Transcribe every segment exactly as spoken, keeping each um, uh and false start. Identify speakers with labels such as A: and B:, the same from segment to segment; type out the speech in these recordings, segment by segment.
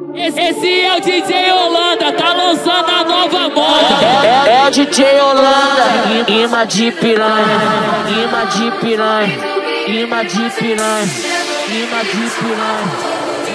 A: Esse é o D J Holanda, tá lançando a nova moda.
B: É, é o D J Holanda, imã de piranha, imã de piranha, imã de piranha, imã de piranha.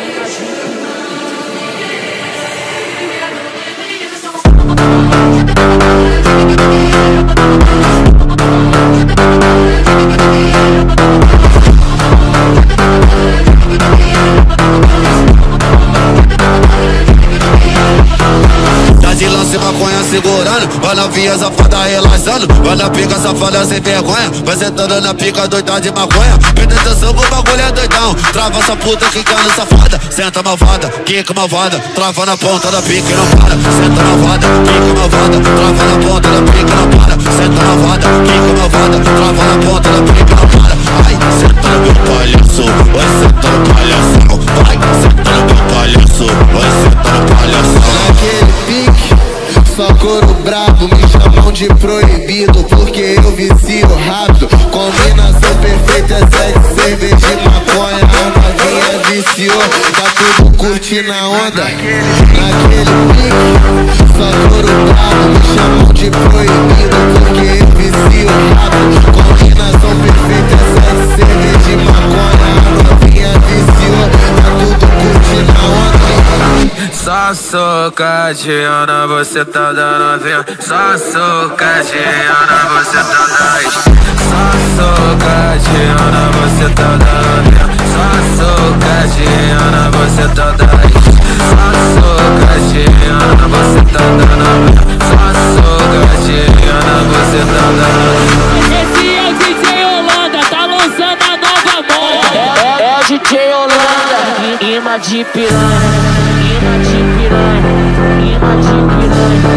C: De lance maconha segurando, vai na via safada relaxando, vai na pica safada sem vergonha, vai sentando na pica doida de maconha. Presta atenção, o bagulho é doidão. Trava essa puta quicando safada, senta malvada, quica malvada, trava na ponta da pica e não para. Senta malvada, quica malvada, trava na ponta da pica e não para. Senta malvada, quica malvada, trava na ponta da pica e não para. Ai, senta no meu palhaço, vai senta no palhação, vai senta no meu palhaço, vai senta no palhação.
D: Naquele pique, só couro brabo, me chamam de proibido porque eu vicio rápido. Combinação perfeita, sexo, cerveja e maconha. A novinha viciou, tá tudo curtindo a onda. Naquele pique, só couro brabo, me chamam de proibido porque eu vicio rápido. Combinação perfeita, sexo, cerveja e maconha. A novinha viciou, tá tudo curtindo a onda.
E: Só socadinha, você tá dando vinho. Só socadinha, você tá dando. Só socadinha, você tá dando vinho. Só socadinha, você tá dando. Só socadinha, você tá dando vinho. Só socadinha, você tá dando.
A: Esse é o D J Holanda, tá lançando a nova moda.
B: É, é o D J Holanda, imã de piranha. Imã de piranha, imã de piranha,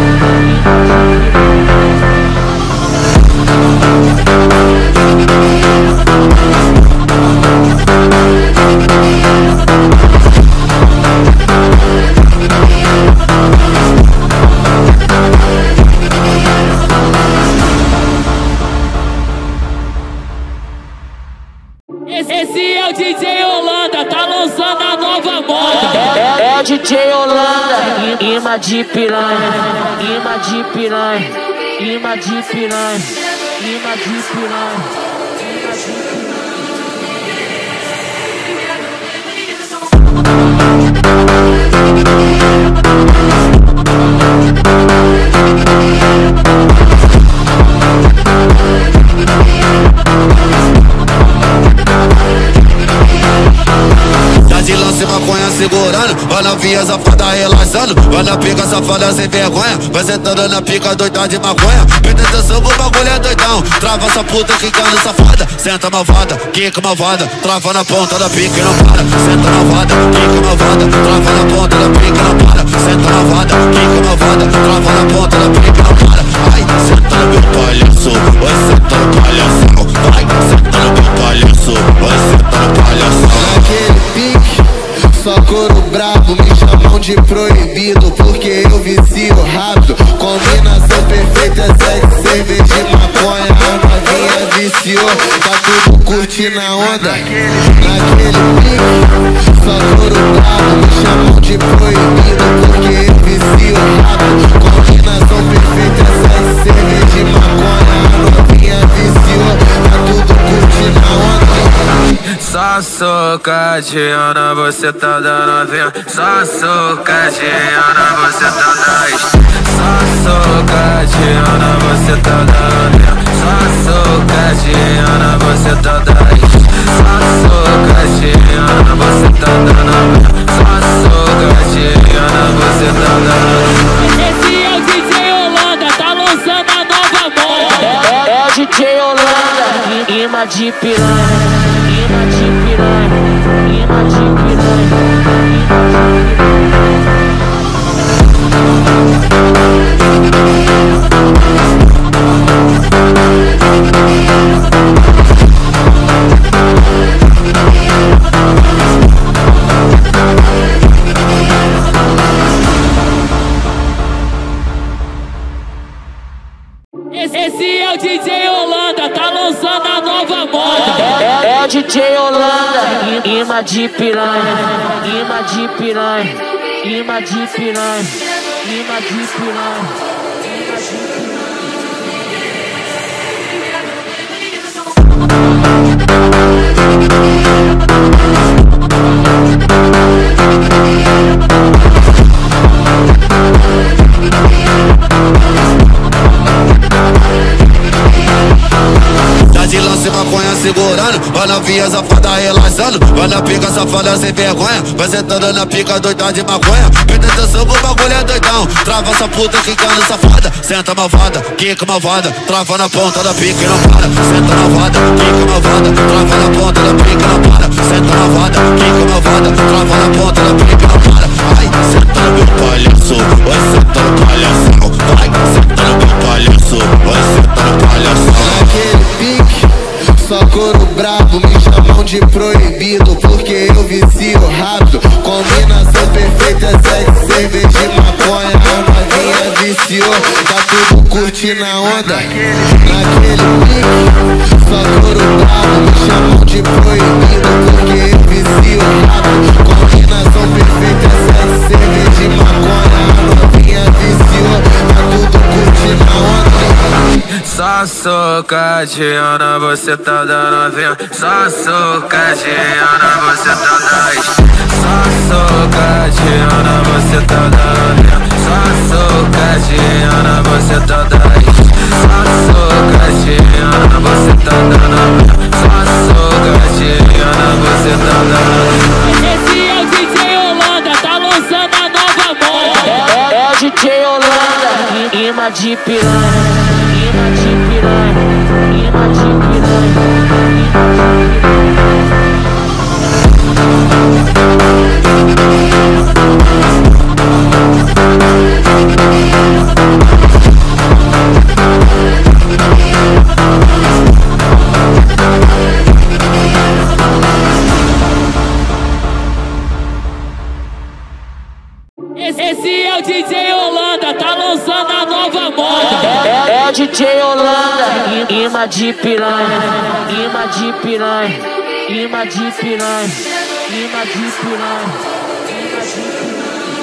A: Esse é o D J Holanda, tá lançando a nova moda.
B: é, é o D J Holanda, imã de piranha, imã de piranha, imã de piranha, imã de piranha, imã de piranha.
C: De lance maconha segurando, vai na via safada relaxando, vai na pica safada sem vergonha, vai sentando na pica doida de maconha. Presta atenção, o bagulho é doidão. Trava essa puta quicando safada, senta malvada, quica malvada, trava na ponta da pica e não para. Senta malvada, quica malvada, trava na ponta da pica e não para. Senta malvada, quica malvada, trava na ponta da pica e não para. Ai, senta no meu palhaço, vai sentar no palhação, vai senta no meu palhaço, vai sentar no palhação.
D: Naquele pique, só couro brabo, me chamam de proibido porque eu vicio rápido. Combinação perfeita, sexo, cerveja e maconha. A novinha viciou, tá tudo curtindo a onda. Naquele pique, só couro brabo, me chamam de proibido porque eu vicio rápido. Combinação perfeita, sexo, cerveja e maconha. A novinha viciou, tá tudo curtindo a onda.
E: Só socadinha, você tá dando vinho. Só socadinha, você tá dando. Só socadinha, você tá dando vinho. Só socadinha, você tá dando. Só socadinha, você tá dando vinho. Só socadinha, você tá dando.
A: Esse é o D J Holanda, tá lançando a nova moda.
B: É, é o D J Holanda, imã de piranha. Imã de piranha, imã de piranha, imã de
A: Esse é o D J Holanda, tá lançando a nova moda.
B: É, é o D J Holanda, imã de piranha, imã de piranha, imã de piranha, imã de piranha, imã de piranha.
C: De lance maconha segurando, vai na via safada relaxando, vai na pica safada sem vergonha, vai sentando na pica doida de maconha. Presta atenção que o bagulho é doidão, trava essa puta quicando safada, senta malvada, quica malvada, trava na ponta da pica e não para, senta malvada, quica malvada, trava na ponta da pica e não para, senta malvada, quica malvada, trava na ponta da pica e não para. Ai, senta no meu palhaço, vai senta no palhação, vai senta no meu palhaço, vai senta no palhação.
D: Naquele pique, só couro brabo, me chamam de proibido porque eu vicio rápido. Combinação perfeita, sexo, cerveja e maconha. A novinha viciou, tá tudo curtindo a onda. Naquele pique, só couro brabo, me chamam de proibido porque eu vicio rápido. Combinação perfeita, sexo, cerveja e maconha. A novinha viciou, tá tudo curtindo a onda.
E: Só socadinha, você tá dando vinho. Só socadinha, você tá dando. Só socadinha, você tá dando vinho. Só socadinha, você tá dando. Só socadinha, você tá dando vinho. Só socadinha, você tá dando.
A: Esse é o D J Holanda, tá lançando a nova moda.
B: É, é o D J Holanda, imã de piranha. Imã de piranha, imã de piranha, imã de
A: Esse é o D J Holanda, tá lançando a nova moda.
B: É, é o D J Holanda, imã de piranha, imã de piranha, imã de piranha, imã de piranha, imã de piranha.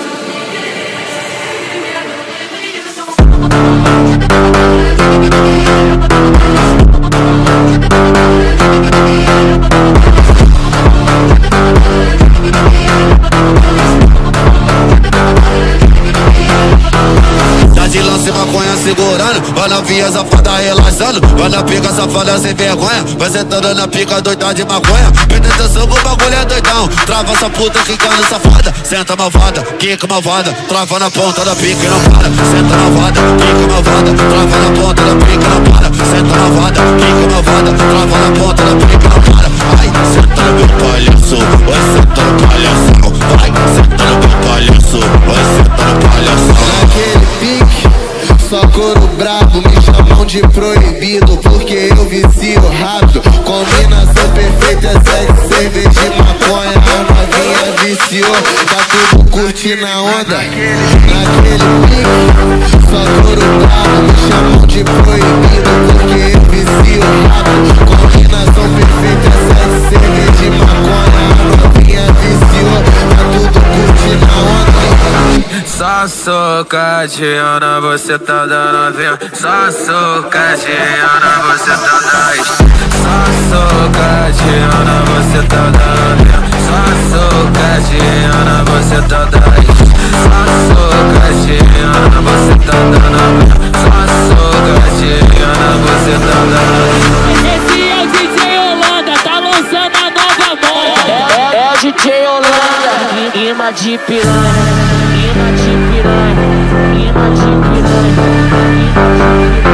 C: De lance maconha segurando, vai na via safada relaxando, vai na pica safada sem vergonha, vai sentando na pica doida de maconha. Presta atenção que o bagulho é doidão, trava essa puta quicando safada, senta malvada, quica malvada, trava na ponta da pica e não para, senta malvada, quica malvada, trava na ponta da pica e não para, senta malvada, quica malvada, trava na ponta da pica e não para. Ai, senta no meu palhaço, vai senta no palhação, vai senta no meu palhaço, vai senta no palhação.
D: Naquele pique, só couro brabo, me chamam de proibido porque eu vicio rápido. Combinação perfeita, sexo, cerveja e maconha. A novinha viciou, tá tudo curtindo a onda. Naquele pique, só couro brabo, me chamam de proibido porque eu vicio rápido. Combinação perfeita, sexo, cerveja e maconha. A novinha viciou, tá tudo curtindo a onda.
E: Só socadinha, você tá dando vinho. Só socadinha, você tá dando. Só socadinha, você tá dando vinho. Só socadinha, você tá dando. Só socadinha, você tá dando vinho. Só socadinha, você tá dando.
A: Esse é o D J Holanda, tá lançando a nova moda.
B: É, é o D J Holanda, imã de piranha. Imã de piranha, imã de piranha, imã de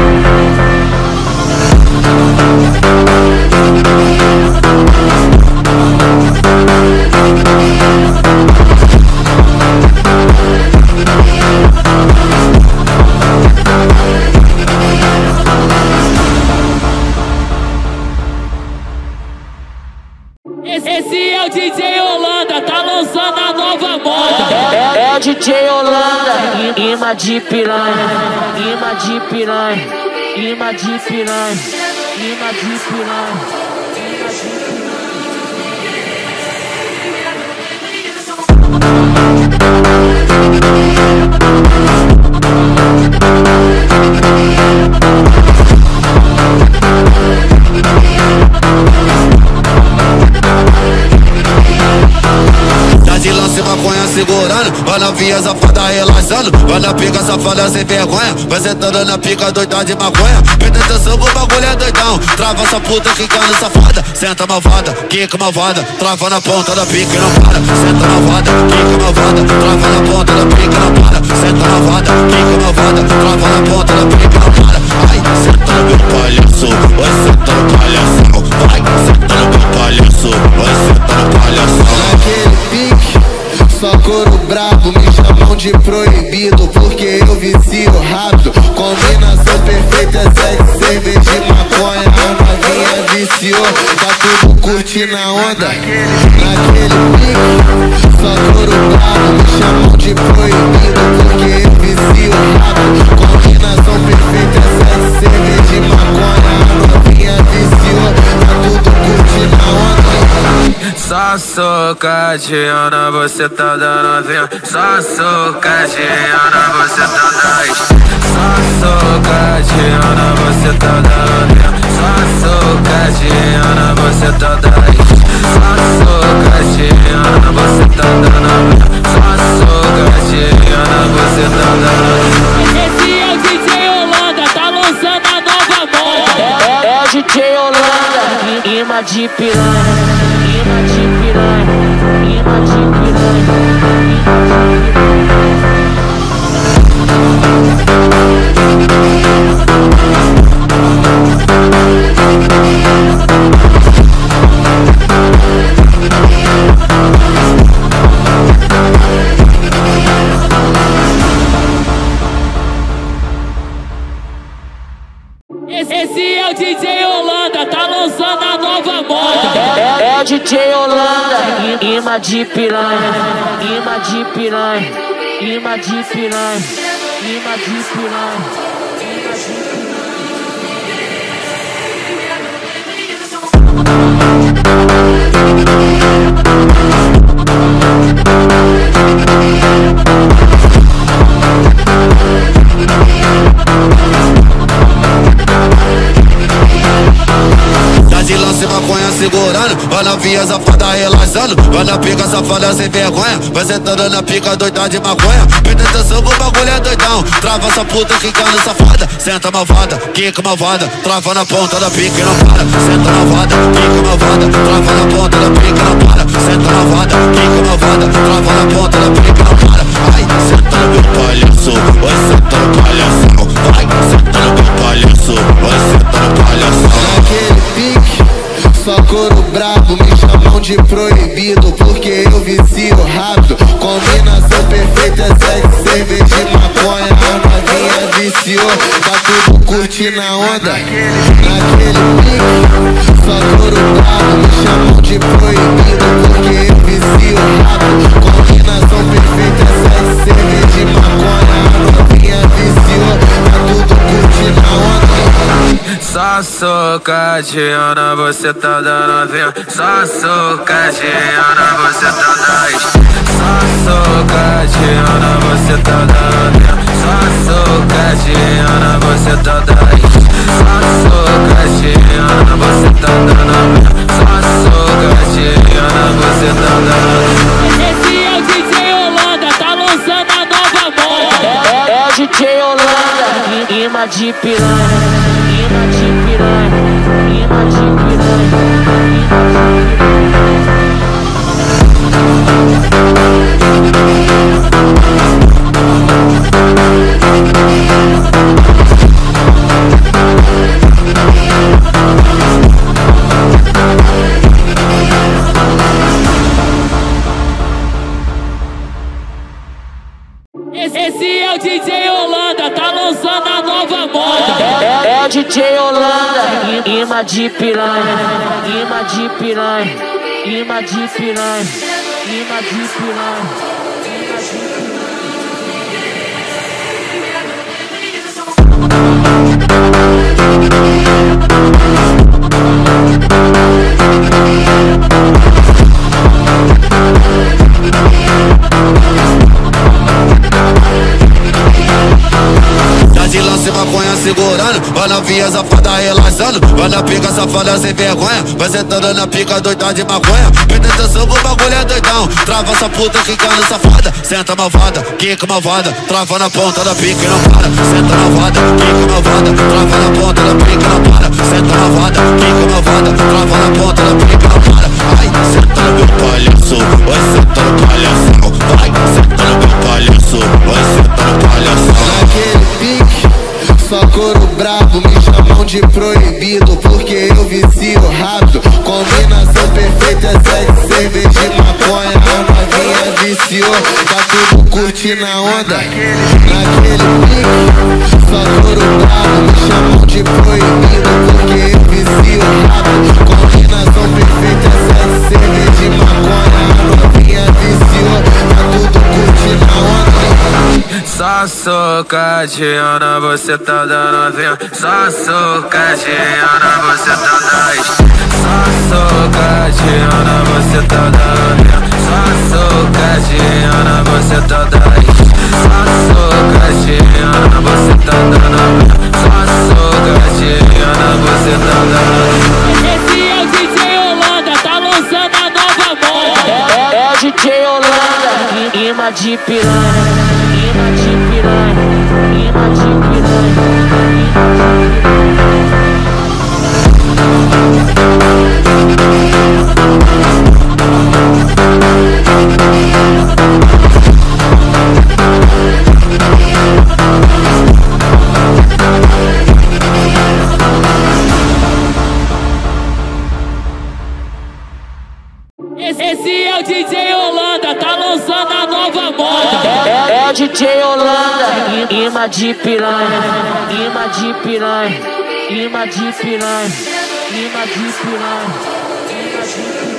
A: Esse é o D J Holanda, tá lançando a nova moda.
B: É, é o D J Holanda, imã de piranha, imã de piranha, imã de piranha, imã de piranha, imã de piranha.
C: segurando, vai na via safada relaxando, vai na pica safada sem vergonha, vai sentando na pica doida de maconha. Presta atenção que o bagulho é doidão, trava essa puta quicando safada, senta malvada, quica malvada, trava na ponta da pica e não para. Senta malvada, quica malvada, trava na ponta da pica e não para. Senta malvada, quica malvada, trava na ponta da pica e não para. Ai, senta no meu palhaço, vai senta no palhação, vai senta no meu palhaço, vai senta no palhação.
D: Naquele pique, só couro brabo, me chamam de proibido porque eu vicio rápido. Combinação perfeita, sexo, cerveja e maconha. A novinha viciou, tá tudo curtindo a onda. Naquele pique, só couro brabo, me chamam de proibido porque eu vicio rápido. Combinação perfeita, sexo, cerveja e maconha. A novinha viciou, tá tudo curtindo a onda.
E: Só socadinha, você tá dando vinho. Só socadinha, você tá dando. Só socadinha, você tá dando vinho. Só socadinha, você tá dando. Só socadinha, você tá dando vinho. Só socadinha, você tá dando.
A: Esse é o D J Holanda, tá lançando a nova moda.
B: É, é o D J Holanda, imã de piranha. Imã de piranha, imã de piranha.
A: Esse é o D J Holanda, tá lançando a nova moda.
B: É, é o D J Holanda, imã de piranha, imã de piranha, imã de piranha, imã de piranha, imã de piranha.
C: De lance maconha segurando, vai na via safada relaxando, vai na pica safada sem vergonha, vai sentando na pica doida de maconha. Presta atenção que o bagulho é doidão, trava essa puta quicando safada, senta malvada, quica malvada, trava na ponta da pica e não para. Senta malvada, quica malvada, trava na ponta da pica e não para. Senta malvada, quica malvada, trava na ponta da pica e não para. Ai, senta no meu palhaço, vai senta no palhação, vai senta no meu palhaço, vai senta no palhação.
D: Naquele pique, só couro brabo, me chamam de proibido porque eu vicio rápido. Combinação perfeita, sexo, cerveja e maconha. A novinha viciou, tá tudo curtindo a onda. Naquele pique, só couro brabo, me chamam de proibido porque eu vicio rápido. Combinação perfeita, sexo, cerveja e maconha. A novinha viciou, tá tudo curtindo a onda.
E: Só socadinha, você tá dando vinho. Só socadinha, você tá dando. Só socadinha, você tá dando vinho. Só socadinha, você tá dando. Só socadinha, você tá dando vinho. Só socadinha, você tá dando.
A: Esse é o D J Holanda, tá lançando a nova moda.
B: É, é o D J Holanda, imã de piranha. Imã de piranha, imã de piranha, imã de
A: Esse é o D J Holanda, tá lançando a nova moda.
B: É, é o D J Holanda, imã de piranha, imã de piranha, imã de piranha, imã de piranha, imã de piranha.
C: De lance maconha segurando, vai na via safada relaxando, vai na pica safada sem vergonha, vai sentando na pica doida de maconha. Presta atenção que o bagulho é doidão, trava essa puta quicando safada, senta malvada, quica malvada, trava na ponta da pica e não para, senta malvada, quica malvada, trava na ponta da pica e não para, senta malvada, quica malvada, trava na ponta da pica e não para. Ai, senta no meu palhaço, vai senta no palhação, vai senta no meu palhaço, vai senta no palhação.
D: Naquele pique, só couro brabo, me chamam de proibido porque eu vicio rápido. Combinação perfeita é sexo, cerveja e maconha. A novinha viciou, tá tudo curtindo a onda. Naquele pique, só couro brabo, me chamam de proibido porque eu vicio rápido. Combinação perfeita é sexo, cerveja e maconha. A novinha viciou, tá tudo curtindo a onda.
E: Só socadinha, você tá dando vinho. Só socadinha, você tá dando. Só socadinha, você tá dando vinho. Só socadinha, você tá dando. Só socadinha, você tá dando vinho. Só socadinha, você tá dando.
A: Esse é o D J Holanda, tá lançando a nova moda.
B: É, é o D J Holanda, imã de piranha, imã de piranha, imã de piranha.
A: Esse é o D J Holanda, tá lançando a nova moda.
B: É, é o D J Holanda, imã de piranha, imã de piranha, imã de piranha, imã de piranha, imã de piranha.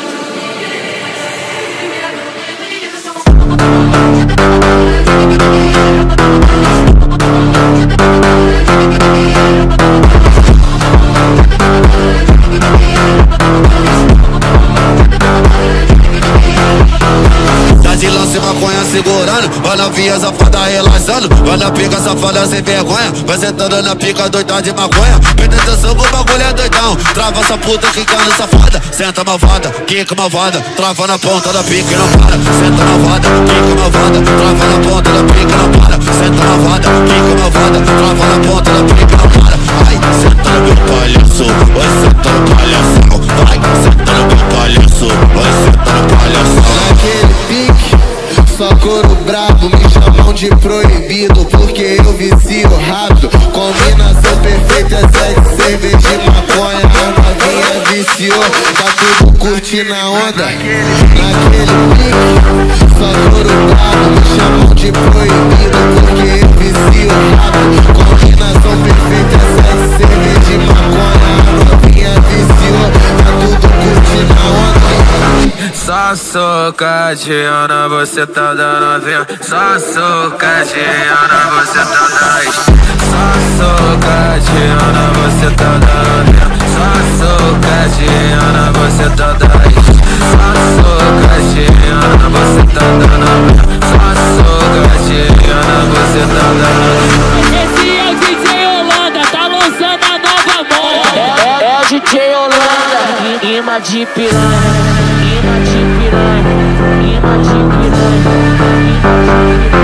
C: De lance maconha segurando, vai na via safada relaxando, vai na pica safada sem vergonha, vai sentando na pica doida de maconha. Presta atenção que o bagulho é doidão, trava essa puta quicando safada, senta malvada, quica malvada, trava na ponta da pica e não para, senta malvada, quica malvada, trava na ponta da pica e não para, senta malvada, quica malvada, trava na ponta da pica e não para. Ai, senta no meu palhaço, vai senta no palhação, vai senta no meu palhaço, vai senta no palhação.
D: Naquele pique, só couro brabo, me chamam de proibido porque eu vicio rápido. Combinação perfeita é sexo, cerveja e maconha. A novinha viciou, tá tudo curtindo a onda. Naquele pique, só couro brabo, me chamam de proibido porque eu vicio rápido. Combinação perfeita é sexo, cerveja e maconha. A novinha viciou, tá tudo curtindo a onda.
E: Só socadinha, você tá dando vinho. Só socadinha, você tá dando. Só socadinha, você tá dando vinho. Só socadinha, você tá dando. Só socadinha, você tá dando vinho. Só socadinha, você tá dando.
A: Esse é o D J Holanda, tá lançando a nova moda.
B: É, é o D J Holanda, imã de piranha. Imã de piranha, imã de piranha, imã de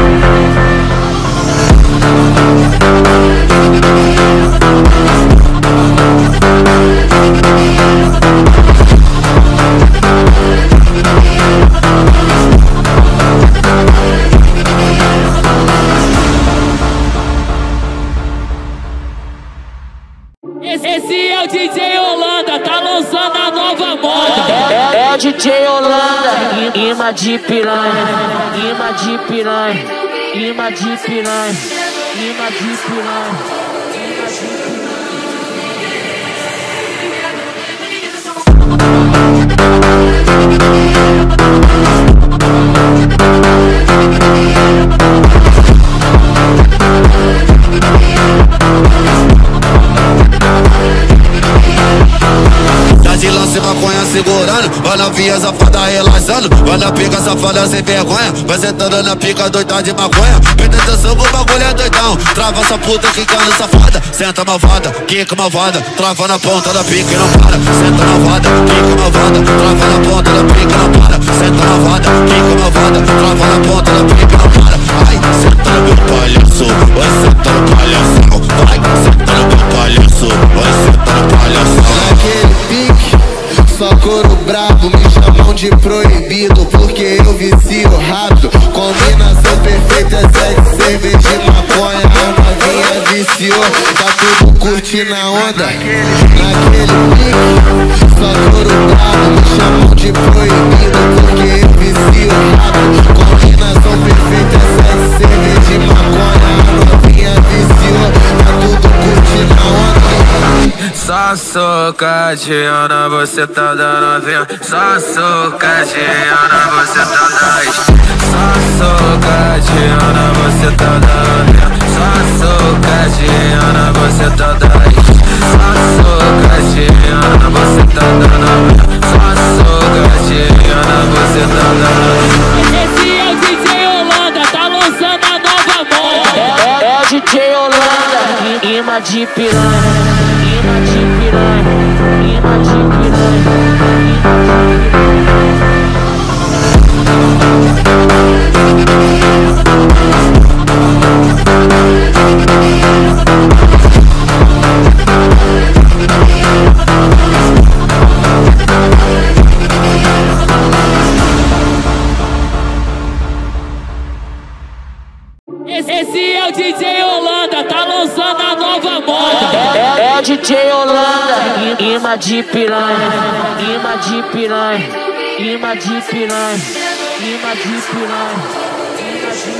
A: Esse é o D J Holanda, tá lançando a nova moda.
B: É, é o D J Holanda, imã de piranha, imã de piranha, imã de piranha, imã de piranha, imã de piranha.
C: Tá de lance maconha segurando, vai na via safada relaxando. relaxando. Vai na pica, safada sem vergonha. Vai sentando na pica, doida de maconha. Presta atenção que o bagulho é doidão. Trava essa puta quicando safada. Senta malvada, quica malvada. Trava na ponta da pica e não para. Senta malvada, quica malvada. Trava na ponta da pica e não para. Senta malvada, quica malvada. Trava na ponta da pica e não para. Ai, senta no meu palhaço. Vai sentar no palhação. Vai, senta no meu palhaço. Vai sentar no palhação.
D: Naquele pique, só couro brabo, me chamam de proibido porque eu vicio rápido. Combinação perfeita, sexo, cerveja e maconha. A novinha viciou, tá tudo curtindo a onda. Naquele pique, só couro brabo, me chamam de proibido porque eu vicio rápido. Combinação perfeita, sexo, cerveja e maconha. A novinha viciou, tá tudo curtindo a onda.
E: Só socadinha, você tá dando vinho. Só socadinha, você tá dando. Só socadinha, você tá dando vinho. Só socadinha, você tá dando. Só socadinha, você tá dando vinho. Só socadinha, você tá dando.
A: Esse é o D J Holanda, tá lançando a nova moda.
B: É, é o D J Holanda, imã de piranha. Imã de piranha, imã de piranha.
A: Esse é o D J Holanda, tá lançando a nova moda.
B: É, é o D J Holanda, imã de piranha. Imã de piranha, imã de piranha. Imã de piranha, imã de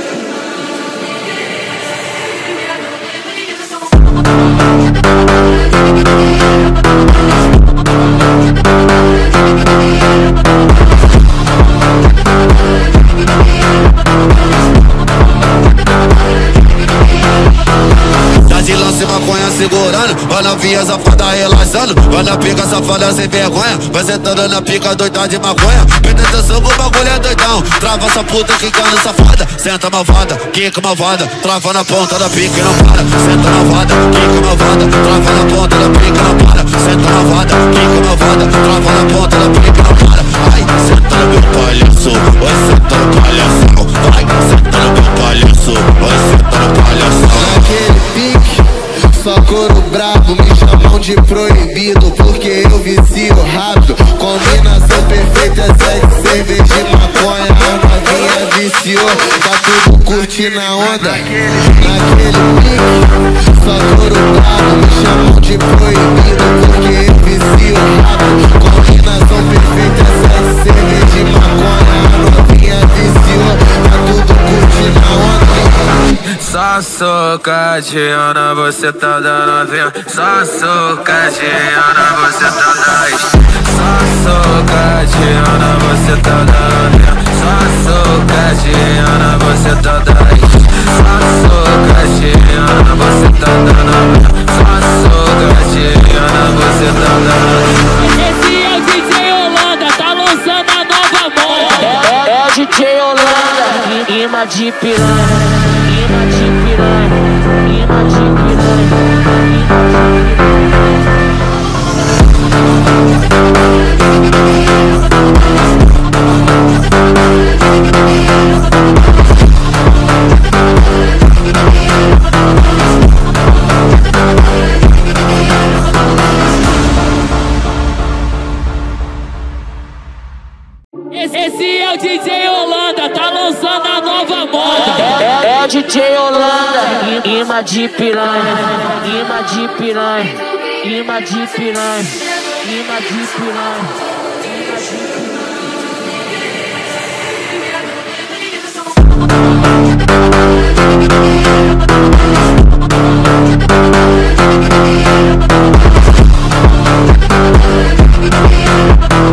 C: De lance maconha segurando, vai na via safada relaxando. Vai na pica safada sem vergonha. Vai sentando na pica doida de maconha. Presta atenção que o bagulho é doidão. Trava essa puta quicando safada. Senta malvada, quica malvada. Trava na ponta da pica e não para. Senta malvada, quica malvada. Trava na ponta da pica e não para. Senta malvada, quica malvada. Trava na ponta da pica e não para. Ai, senta no meu palhaço. Vai sentar no palhação. Vai, senta no meu palhaço. Vai sentar no palhação.
D: Naquele pique, só couro brabo, me chamam de proibido porque eu vicio rápido. Combinação perfeita, sexo, cerveja e maconha. A novinha viciou, tá tudo curtindo a onda. Naquele pique, só couro brabo, me chamam de proibido porque eu vicio rápido. Combinação perfeita, sexo, cerveja e maconha. A novinha viciou, tá tudo curtindo a onda.
E: Só socadinha, você tá dando vinho. Só socadinha, você tá dando. Só socadinha, você tá dando vinho. Só socadinha, você tá dando. Só socadinha, você tá dando vinho. Só socadinha, você tá dando.
A: Esse é o D J Holanda, tá lançando a nova moda.
B: É, é o D J Holanda, imã de piranha. Imã de piranha, imã de piranha.
A: Esse é o D J Holanda, tá lançando a nova moda.
B: É, é o D J Holanda, imã de piranha. Imã de piranha, imã de piranha. Imã de piranha, imã de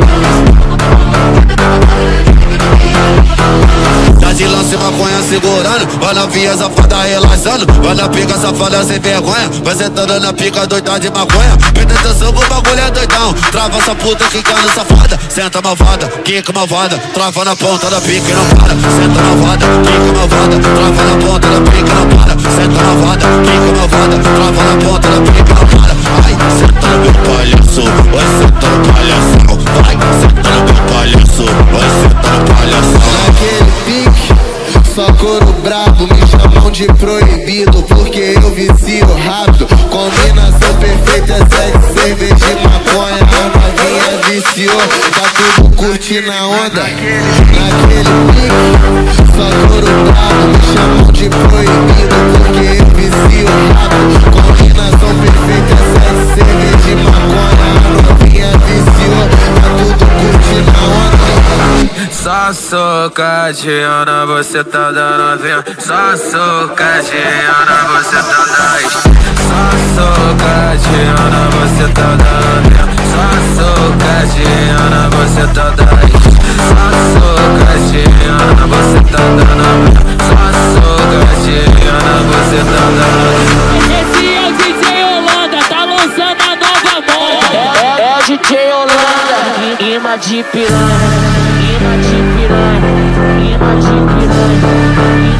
C: Tá de lance maconha segurando, segurando, vai na via safada relaxando, vai na pica safada sem vergonha, vai sentando na pica doida de maconha. Presta atenção que o bagulho é doidão, trava essa puta quicando safada, senta malvada, quica malvada, trava na ponta da pica e não para. Senta malvada, quica malvada, trava na ponta da pica e não para. Senta malvada, quica malvada, trava na ponta da pica e não para. Ai, senta no meu palhaço, vai sentar no palhação, vai senta no meu palhaço, vai sentar no palhação.
D: Naquele pique, só couro brabo, me chamam de proibido porque eu vicio rápido. Combinação perfeita, sexo, cerveja e maconha. A novinha viciou, tá tudo curtindo a onda. Naquele pique, só couro brabo, me chamam de proibido porque eu vicio rápido. Combinação perfeita, sexo, cerveja e maconha. A novinha viciou, tá tudo curtindo a onda.
E: Só socadinha, você tá dando vinho. Só socadinha, você tá dando. Só socadinha, você tá dando vinho. Só socadinha, você tá dando. Só socadinha, você tá dando vinho. Só socadinha, você tá dando.
A: Esse é o D J Holanda, tá lançando a nova moda.
B: É, é o D J Holanda, imã de piranha, imã de piranha, imã de piranha.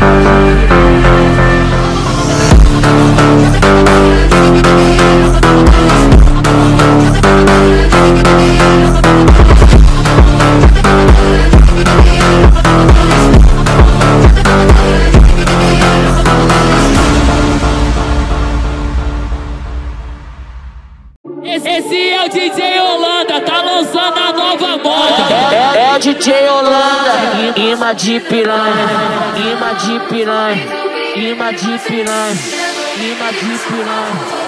A: Esse é o D J Holanda, tá lançando a nova moda.
B: É, é o D J Holanda, imã de piranha, imã de piranha, imã de piranha, imã de piranha.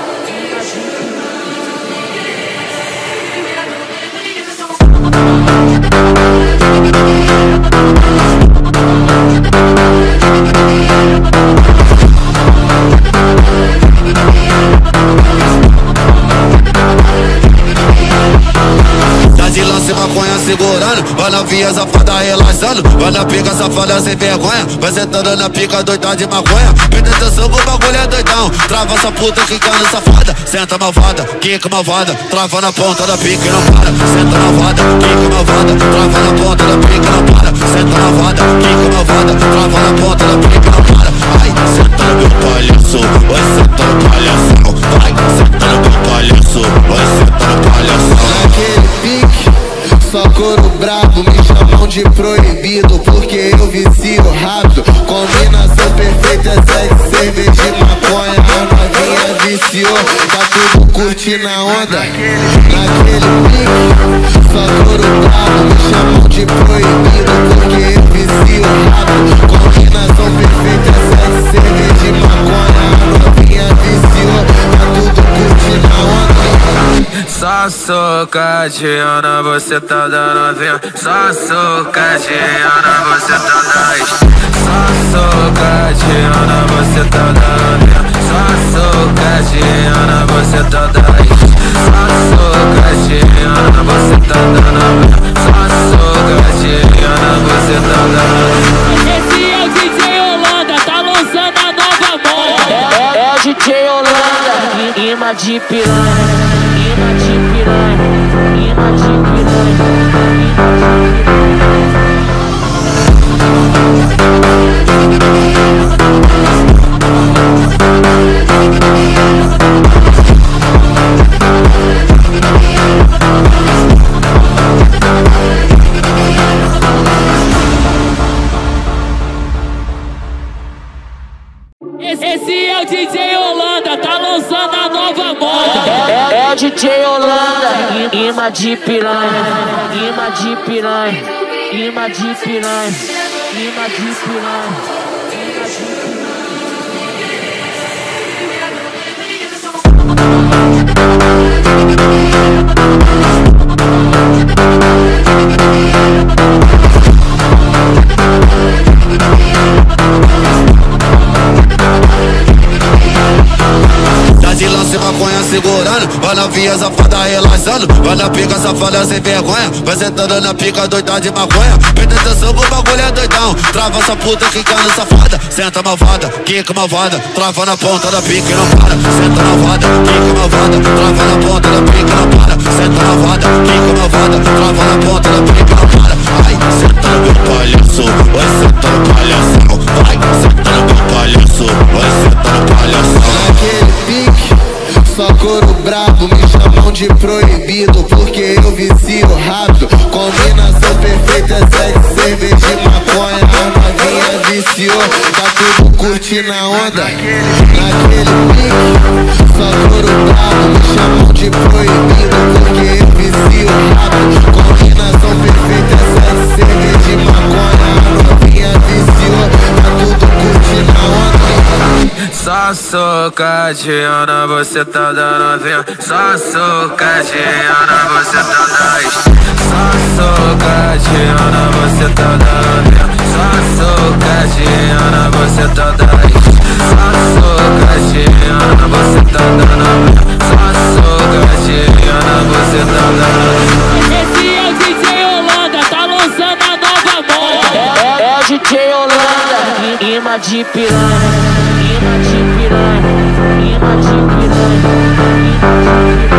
C: De lance maconha segurando, vai na via safada relaxando, vai na pica safada sem vergonha, vai sentando na pica doida de maconha. Presta atenção que o bagulho é doidão, trava essa puta quicando safada, senta malvada, quica malvada, trava na ponta da pica e não para. Senta malvada, quica malvada, trava na ponta da pica e não para. Senta malvada, quica malvada, trava na ponta da pica e não para. Ai, senta no meu palhaço, vai sentar no palhação, vai senta no meu palhaço, vai sentar no palhação.
D: Naquele pique, só couro brabo, me chamam de proibido porque eu vicio rápido. Combinação perfeita, sexo, cerveja e maconha. A novinha viciou, tá tudo curtindo a onda. Naquele pique, só couro brabo, me chamam de proibido porque eu vicio rápido. Combinação perfeita, sexo, cerveja e maconha. A novinha viciou, tá tudo curtindo a onda.
E: Só socadinha, você tá dando vinho. Só socadinha, você tá dando. Só socadinha, você tá dando vinho. Só socadinha, você tá dando. Só socadinha, você tá dando vinho. Só socadinha, você tá dando.
A: Esse é o D J Holanda, tá lançando a nova moda.
B: É, é o D J Holanda, imã de piranha. Imã de piranha, imã de piranha.
A: Esse é o D J Holanda, tá lançando a nova moda.
B: É, é o D J Holanda, imã de piranha, imã de piranha, imã de piranha, imã de piranha.
C: De lance maconha segurando, vai novinha safada relaxando. Vai na pica safada sem vergonha, vai sentando na pica doida de maconha. Presta atenção que o bagulho é doidão. Trava essa puta quicando safada. Senta malvada, quica malvada, trava na ponta da pica e não para. Senta malvada, quica malvada, trava na ponta da pica e não para. Senta malvada, quica malvada, trava na ponta da pica e não para. Ai, senta no meu palhaço, vai sentar no palhação. Vai, senta no meu palhaço, vai sentar no palhação.
D: Naquele pique, só couro brabo, me chamam de proibido porque eu vicio rápido. Combinação perfeita, sexo, cerveja e maconha. A novinha viciou, tá tudo curtindo a onda. Naquele pique, só couro brabo, me chamam de proibido porque eu vicio rápido. Combinação perfeita, sexo, cerveja e maconha. A novinha viciou, tá tudo curtindo a onda.
E: Só socadinha, você tá dando vinho. Só socadinha, você tá dando. Só socadinha, você tá dando vinho. Só socadinha, você tá dando. Só socadinha, você tá dando vinho. Só socadinha, você tá dando.
A: Esse é o D J Holanda, tá lançando a nova moda.
B: É, é o D J Holanda, imã de piranha. Imã de piranha, imã de piranha.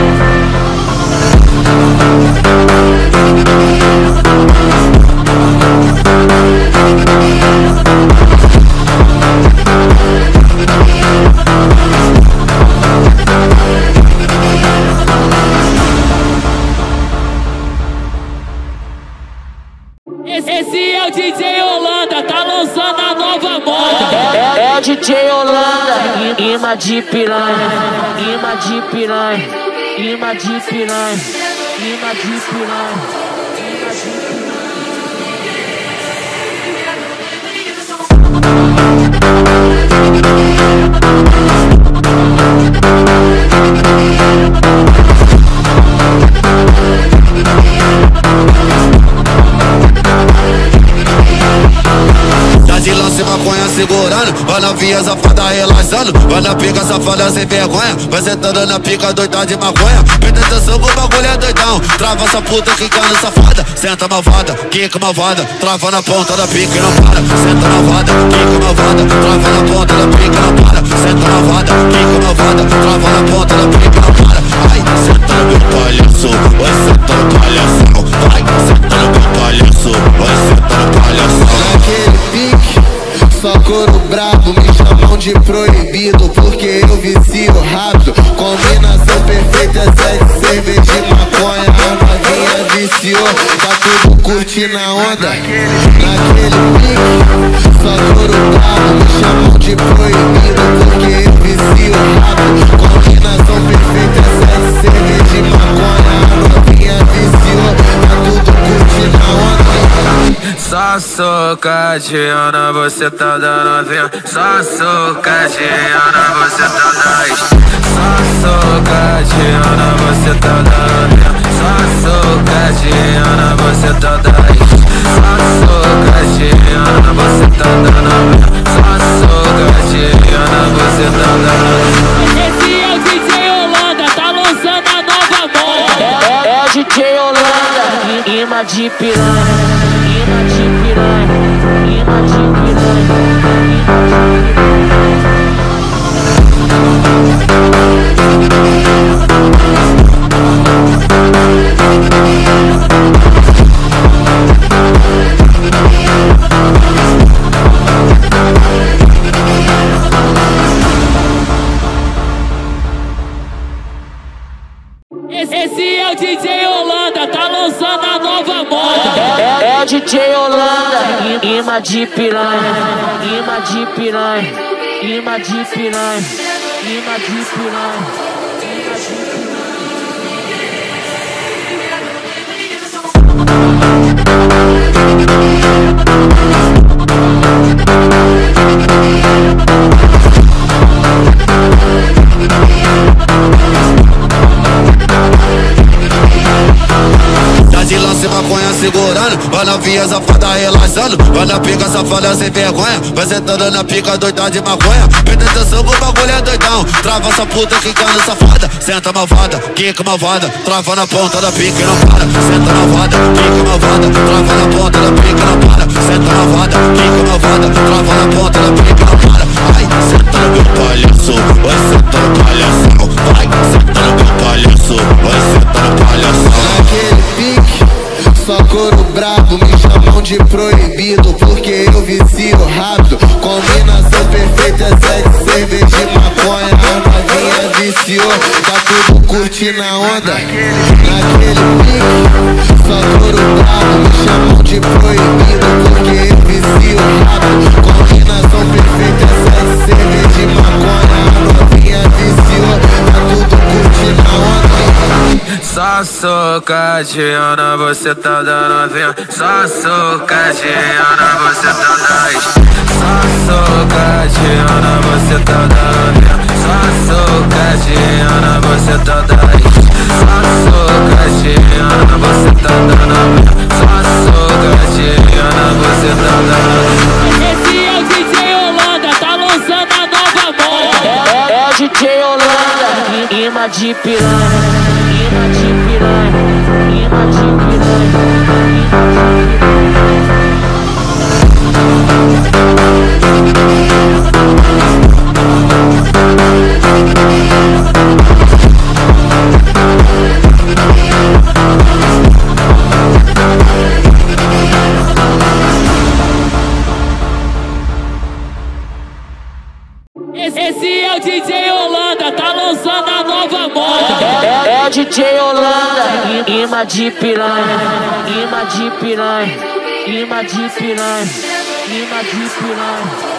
A: Esse é o D J Holanda, tá lançando a nova moda.
B: É, é o D J Holanda, imã de piranha, imã de piranha, imã de piranha, imã de piranha.
C: De lance maconha segurando, vai novinha safada relaxando. Vai na pica safada sem vergonha, vai sentando na pica doida de maconha. Presta atenção que o bagulho é doidão. Trava essa puta quicando safada. Senta malvada, quica malvada, trava na ponta da pica e não para. Senta malvada, quica malvada, trava na ponta da pica e não para. Senta malvada, quica malvada, trava na ponta da pica e não para. Ai, senta no meu palhaço, vai sentar no palhação. Vai, senta no meu palhaço, vai sentar no palhação.
D: Naquele pique, só couro brabo, me chamam de proibido porque eu vicio rápido. Combinação perfeita, sexo, cerveja e maconha. A novinha viciou, tá tudo curtindo a onda. Naquele pique, só couro brabo, me chamam de proibido porque eu vicio rápido. Combinação perfeita, sexo, cerveja e maconha. A novinha viciou, tá tudo curtindo a onda.
E: Só socadinha, você tá dando vinho. Só socadinha, você tá dando. Só socadinha, você tá dando vinho. Só socadinha, você tá dando. Só socadinha, você tá dando vinho. Só socadinha, você tá dando.
A: Esse é o D J Holanda, tá lançando a nova moda.
B: É, é o D J Holanda, imã de piranha. Imã de piranha, imã de piranha.
A: Esse é o D J Holanda, tá lançando a nova moda.
B: É, é o D J Holanda, imã de piranha, imã de piranha, imã de piranha, imã de piranha.
C: De lance maconha segurando, vai novinha safada relaxando. relaxando. Vai na pica safada sem vergonha, vai sentando na pica doida de maconha. Presta atenção que o bagulho é doidão. Trava essa puta quicando safada. Senta malvada, quica malvada. Trava na ponta da pica e não para. Senta malvada, quica malvada. Trava na ponta da pica e não para. Senta malvada, quica malvada. Trava na ponta da pica e não para. Ai, senta no meu palhaço, vai sentar no palhação. Vai, senta no meu palhaço, vai sentar no palhação.
D: Naquele pique, só couro brabo, me chamam de proibido porque eu vicio rápido. Combinação perfeita, sexo, cerveja e maconha. A novinha viciou, tá tudo curtindo a onda. Naquele pique, só couro brabo, me chamam de proibido porque eu vicio rápido. Combinação perfeita, sexo, cerveja e maconha. A novinha viciou, tá tudo curtindo a onda.
E: Só socadinha, você tá dando vinha. Só socadinha, você tá dando. Só socadinha, você tá dando vinha. Só socadinha, você tá dando. Só socadinha, você tá dando vinha. Só socadinha, você tá dando.
A: Esse é o D J Holanda, tá lançando a nova moda.
B: É, é o D J Holanda, imã de piranha. Imã de piranha, imã de piranha.
A: Esse é o D J Holanda, tá lançando a nova moda.
B: É, é o D J Holanda, imã de piranha, imã de piranha, imã de piranha, imã de piranha.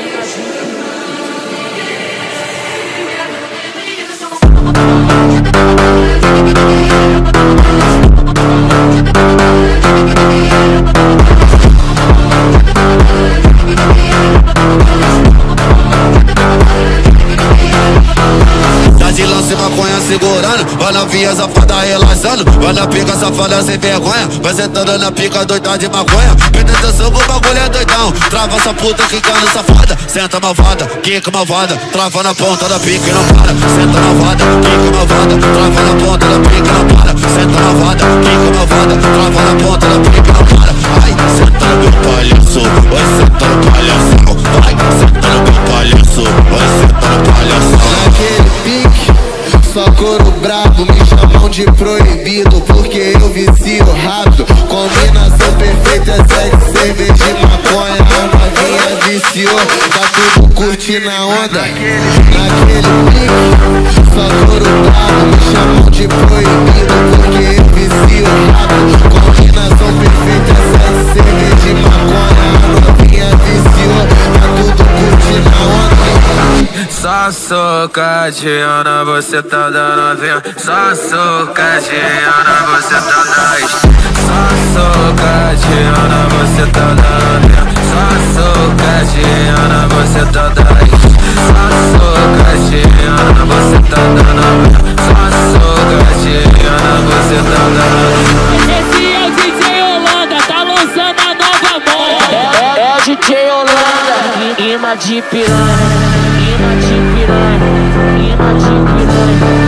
C: De lance maconha segurando, vai na via safada relaxando. Vai na pica safada sem vergonha, vai sentando na pica doida de maconha. Presta atenção que o bagulho é doidão. Trava essa puta quicando safada. Senta malvada, quica malvada. Trava na ponta da pica e não para. Senta malvada, quica malvada. Trava na ponta da pica e não para. Senta malvada, quica malvada. Trava na ponta da pica e não para. Ai, senta no meu palhaço, vai sentar no palhação. Vai, senta no meu palhaço, vai sentar no palhação.
D: Naquele pique, só couro brabo, me chamam de proibido porque eu vicio rápido. Combinação perfeita, sexo, cerveja e maconha. A novinha viciou, tá tudo curtindo a onda. Naquele pique, só couro brabo, me chamam de proibido porque eu vicio rápido. Combinação perfeita, sexo, cerveja e maconha. A novinha viciou, tá tudo curtindo a onda.
E: Só socadinha, você tá dando vinha. Só socadinha, você tá dando. Só socadinha, você tá dando vinha. Só socadinha, você tá dando. Só socadinha, você tá dando vinha. Só socadinha, você tá dando.
A: Esse é o D J Holanda, tá lançando a nova moda.
B: É, é o D J Holanda, imã de piranha. Imã de piranha, imã de piranha.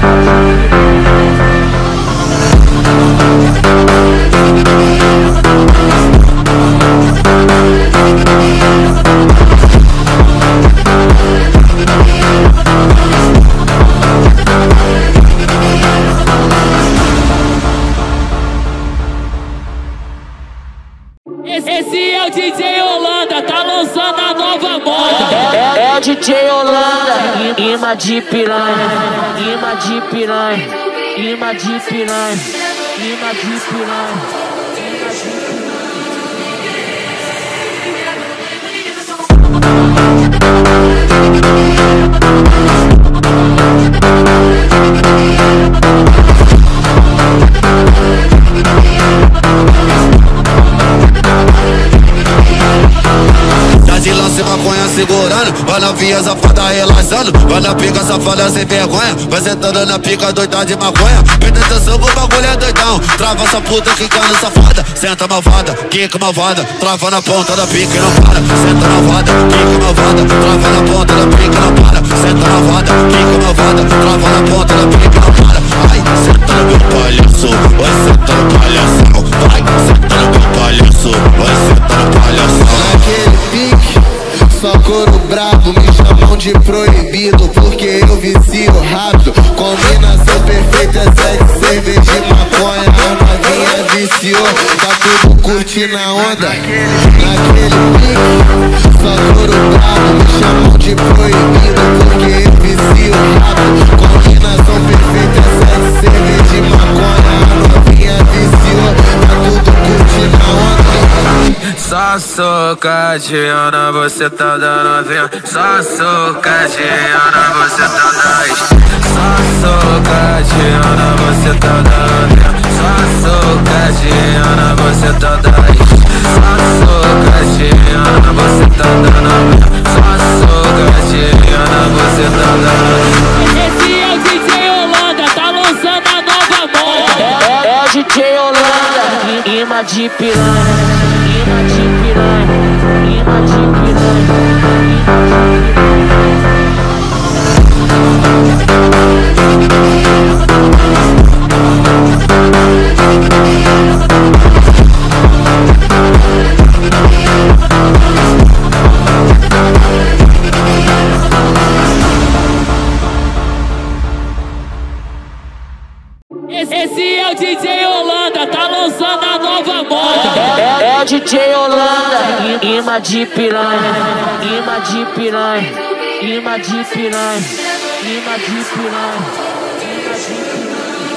A: Esse é o D J Holanda, tá lançando a nova moda.
B: É, é o D J Holanda, imã de piranha, imã de piranha, imã de piranha, imã de piranha.
C: De lance maconha segurando, vai na via safada relaxando, vai na pica safada sem vergonha, vai sentando na pica doida de maconha. Presta atenção que o bagulho é doidão, trava essa puta quicando safada, senta malvada, quica malvada, trava na ponta da pica e não para, senta malvada, quica malvada, trava na ponta da pica e não para, senta malvada, quica malvada, trava na ponta da pica e não para. Ai, senta no meu palhaço, vai sentar no palhação, vai, senta no meu palhaço, vai sentar no palhação.
D: Naquele pique, só couro brabo, me chamam de proibido porque eu vicio rápido. Combinação perfeita, sexo, cerveja e maconha, a novinha viciou, tá tudo curtindo a onda. Naquele pique, só couro brabo, me chamam de proibido porque eu vicio rápido. Combinação perfeita, sexo, cerveja e maconha, a novinha viciou, tá tudo curtindo a onda.
E: Só socadinha, você tá dando vinha. Só socadinha, você tá dando. Só socadinha, você tá dando vinha. Só socadinha, você tá dando. Só socadinha, você tá dando vinha. Só socadinha, você tá dando.
A: Esse é o D J Holanda, tá lançando a nova moda.
B: É, é o D J Holanda, imã de piranha. Imã de piranha, imã de piranha,
A: Esse é o D J Holanda, tá lançando a nova moda.
B: é, é o D J Holanda, imã de piranha, imã de piranha, imã de piranha, imã de piranha, imã de piranha.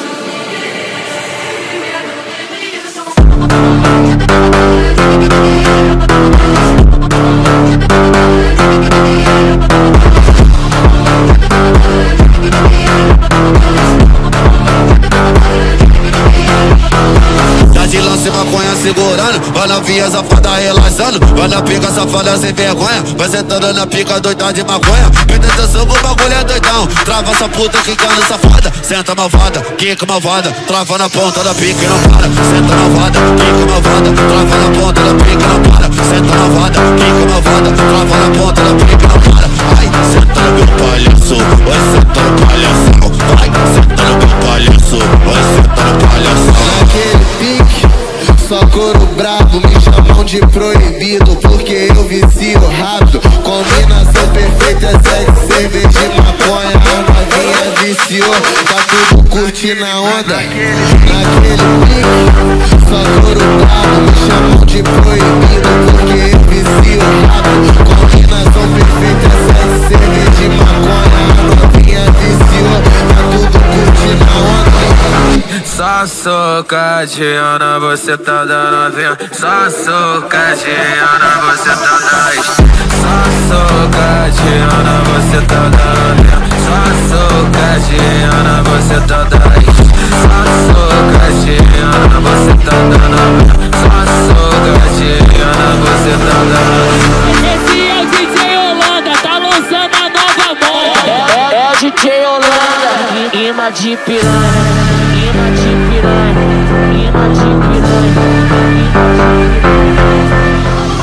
C: De lance maconha segurando, vai na via safada relaxando, vai na pica safada sem vergonha, vai sentando na pica doida de maconha. Presta atenção que o bagulho é doidão, trava essa puta quicando safada, senta malvada, quica malvada, trava na ponta da pica e não para, senta malvada, quica malvada, trava na ponta da pica e não para, senta malvada, quica malvada, trava na ponta da pica e não para. Ai, senta no meu palhaço, vai sentar no palhação, vai, senta no meu palhaço, vai sentar no palhação.
D: Naquele pique, só couro brabo, me chamam de proibido porque eu vicio rápido. Combinação perfeita, sexo, cerveja e maconha, a novinha viciou, tá tudo curtindo a onda. Naquele pique, só couro brabo, me chamam de proibido porque eu vicio rápido. Combinação perfeita, sexo, cerveja e maconha, a novinha viciou, tá tudo curtindo a onda.
E: Só socadinha, você tá dando vinha. Só socadinha, você tá dando. Só socadinha, você tá dando vinha. Só socadinha, você tá dando. Só socadinha, você tá dando vinha. Só socadinha, você tá dando.
A: Esse é o D J Holanda, tá lançando a nova moda.
B: É, é o D J Holanda, imã de piranha, imã de piranha, imã de piranha, imã de piranha.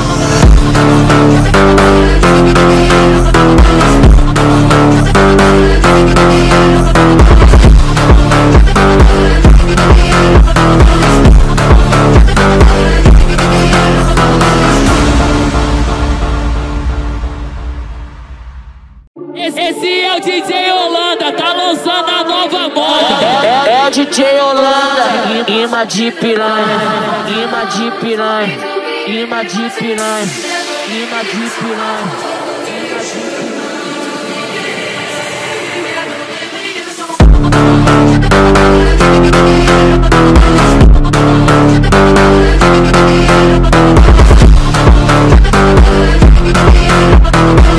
A: Esse é o D J Holanda, tá lançando a nova moda.
B: É, é o D J Holanda, imã de piranha, imã de piranha, imã de piranha, imã de piranha, imã de piranha.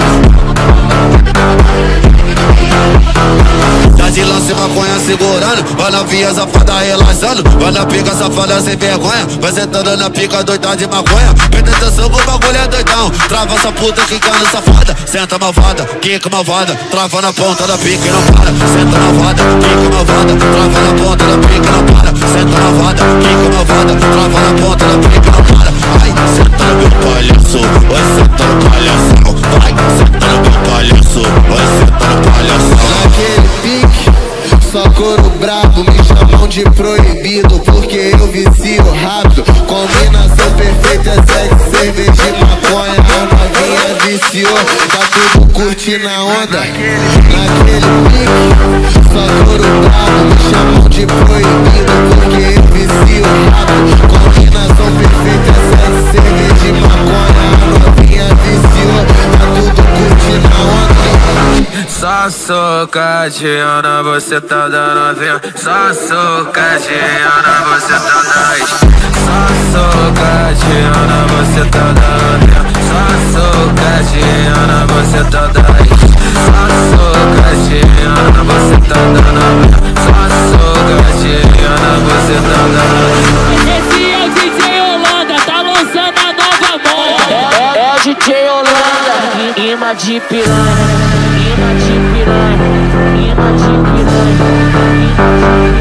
C: Tá de lance maconha segurando, vai novinha safada relaxando, vai na pica safada sem vergonha, vai sentando na pica doida de maconha. Presta atenção que o bagulho é doidão, trava essa puta quicando safada, senta malvada, quica malvada, trava na ponta da pica e não para, senta malvada, quica malvada, trava na ponta da pica e não para, senta malvada, quica malvada, trava na ponta da pica e não para. Ai, senta no meu palhaço, vai senta no palhação, vai, senta no meu palhaço, vai senta no palhação.
D: Naquele pique, só couro brabo, me chamam de proibido porque eu vicio rápido. Combinação perfeita, sexo, cerveja e maconha. A novinha viciou, tá tudo curtindo a onda. Naquele pique, só couro brabo, me chamam de proibido porque eu vicio rápido. Combinação perfeita, sexo, cerveja e maconha. A novinha viciou, tá tudo curtindo a onda.
E: Só socadinha, você tá dando vinha. Só socadinha, você tá dando. Só socadinha, você tá dando vinha. Só socadinha, você tá dando. Só socadinha, você tá dando vinha. Só socadinha, você tá dando.
A: Esse é o D J Holanda, tá lançando a nova moda.
B: É, é o D J Holanda, imã de piranha. Imã de piranha, imã de piranha.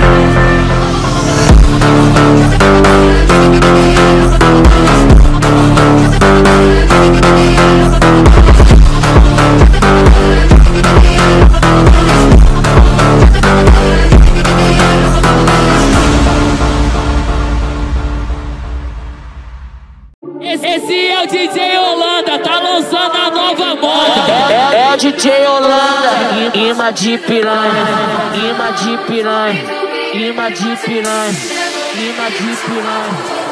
A: Esse é o D J Holanda, tá lançando a nova moda.
B: É, é o D J Holanda, imã de piranha, imã de piranha, imã de piranha, imã de piranha.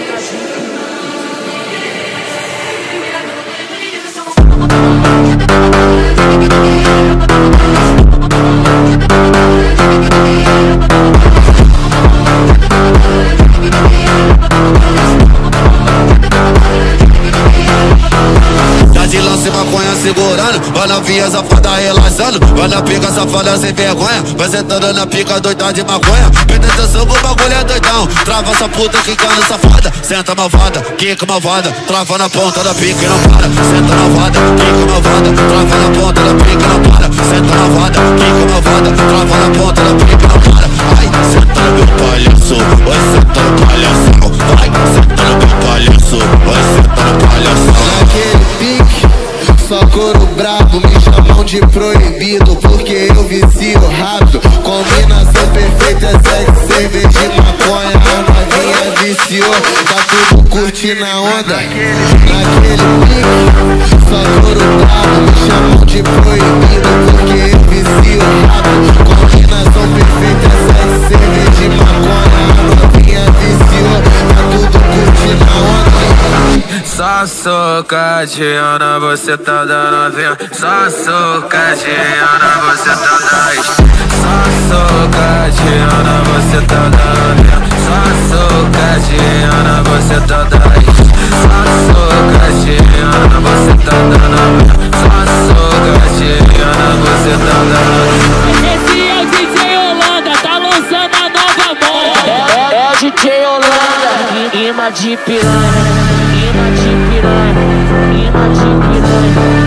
C: De lance maconha segurando, vai novinha safada relaxando, vai na pica safada sem vergonha, vai sentando na pica doida de maconha. Presta atenção que o bagulho é doidão, trava essa puta quicando safada, senta malvada, quica malvada, trava na ponta da pica e não para, senta malvada, quica malvada, trava na ponta da pica e não para, senta malvada, quica malvada, trava na ponta da pica e não para. Ai, senta no meu palhaço, vai senta no palhação, vai, senta no meu palhaço, vai senta no palhação.
D: Naquele pique, só couro brabo, me chamam de proibido porque eu vicio rápido. Combinação perfeita, sexo, cerveja e maconha. A novinha viciou, tá tudo curtindo a onda. Naquele pique, só couro brabo, me chamam de proibido porque eu vicio rápido. Combinação perfeita, sexo, cerveja e maconha. A novinha viciou, tá tudo curtindo a onda.
E: Só socadinha, você tá dando vinha. Só socadinha, você tá dando. Só socadinha, você tá dando vinha. Só socadinha, você tá dando. Só socadinha, você tá dando vinha. Só socadinha, você tá dando.
A: Esse é o D J Holanda, tá lançando a nova moda.
B: É, é o D J Holanda, imã de piranha. Imã de piranha, imã de piranha.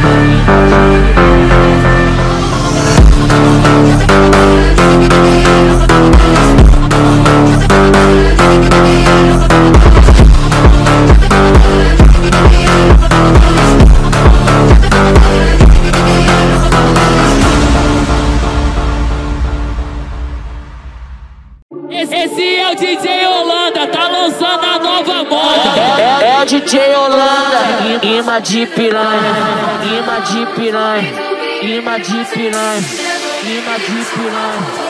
A: Esse é o D J Holanda, tá lançando a nova moda.
B: É, é o D J Holanda, imã de piranha, imã de piranha, imã de piranha, imã de piranha.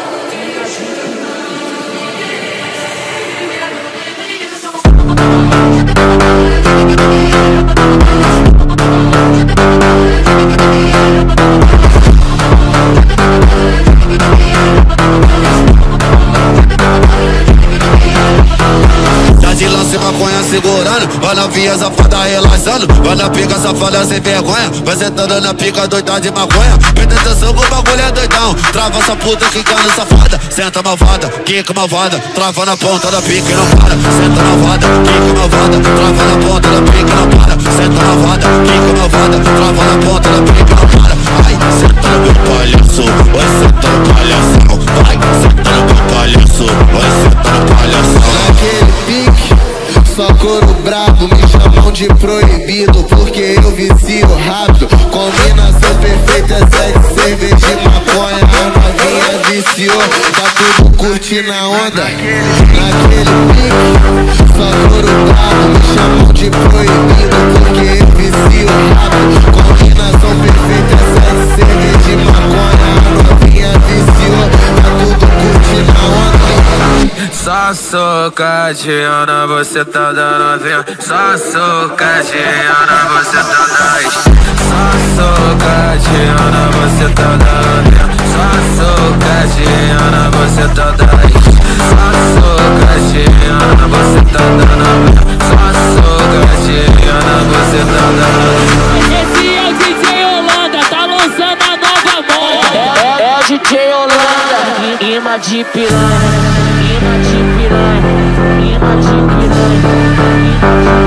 C: De lance maconha segurando, vai novinha safada relaxando. Vai na pica safada sem vergonha, vai sentando na pica doida de maconha. Presta atenção que o bagulho é doidão. Trava essa puta quicando safada. Senta malvada, quica malvada. Trava na ponta da pica e não para. Senta malvada, quica malvada. Trava na ponta da pica e não para. Senta malvada, quica malvada. Trava na ponta da pica e não para. Ai, senta no meu palhaço, vai senta no palhação. Vai, senta no meu palhaço, vai senta no palhação.
D: Naquele pique, só couro brabo, me chamam de proibido porque eu vicio rápido. Combinação perfeita, sexo, cerveja e maconha. A novinha viciou, tá tudo curtindo a onda. Naquele pique, só couro brabo, me chamam de proibido porque eu vicio rápido. Combinação perfeita, sexo, cerveja e maconha. A novinha viciou, tá tudo curtindo a onda.
E: Só socadinha, você tá dando vinha. Só socadinha, você tá dando. Só socadinha, você tá dando vinha. Só socadinha, você tá dando. Só socadinha, você tá dando vinha. Só socadinha, você tá dando.
A: Esse é o D J Holanda, tá lançando a nova moda.
B: É, é o D J Holanda, imã de piranha. Imã de piranha, imã de piranha.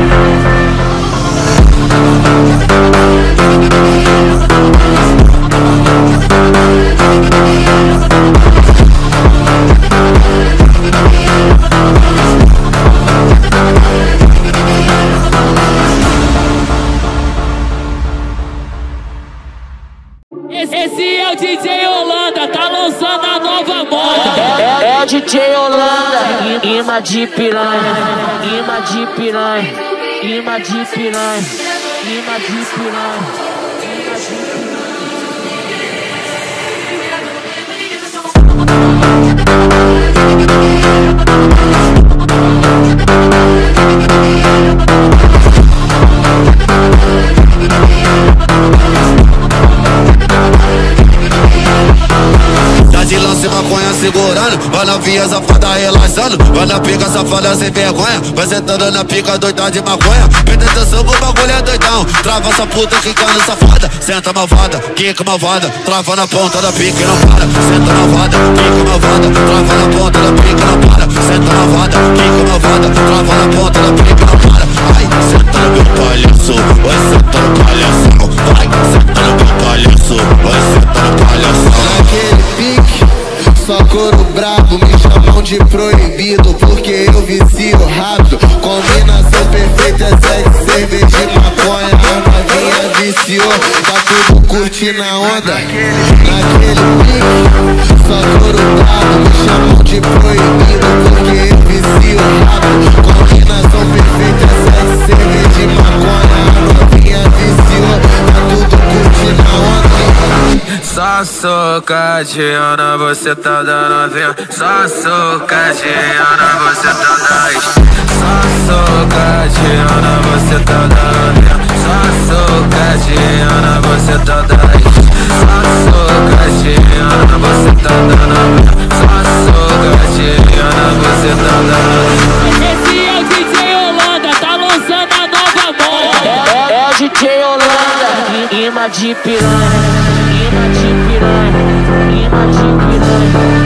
A: Esse é o D J Holanda, tá lançando a nova moda.
B: É, é o D J Holanda, imã de piranha, imã de piranha, imã de piranha, imã de piranha, imã de piranha.
C: De lance maconha segurando, vai na via safada relaxando. Vai na pica safada sem vergonha, vai sentando na pica doida de maconha. Presta atenção que o bagulho é doidão. Trava essa puta quicando safada. Senta malvada, quica malvada. Trava na ponta da pica e não para. Senta malvada, quica malvada. Trava na ponta da pica e não para. Senta malvada, quica malvada. Trava na ponta da pica e não para. Ai, senta no meu palhaço, vai senta no palhação. Vai, senta no meu palhaço, vai senta no palhação.
D: Naquele pique, só couro brabo, me chamam de proibido porque eu vicio rápido. Combinação perfeita, sexo, cerveja e maconha. A novinha viciou, tá tudo curtindo a onda. Naquele pique, só couro brabo, me chamam de proibido porque eu vicio rápido. Combinação perfeita, sexo, cerveja e maconha. A novinha viciou, tá tudo curtindo a onda.
E: Só socadinha, você tá dando vinha. Só socadinha, você tá dando. Só socadinha, você tá dando vinha. Só socadinha, você tá dando. Só socadinha, você tá dando vinha. Só socadinha, você tá dando.
A: Esse é o D J Holanda, tá lançando a nova moda.
B: É, é o D J Holanda, imã de piranha. Imã de piranha, imã de piranha,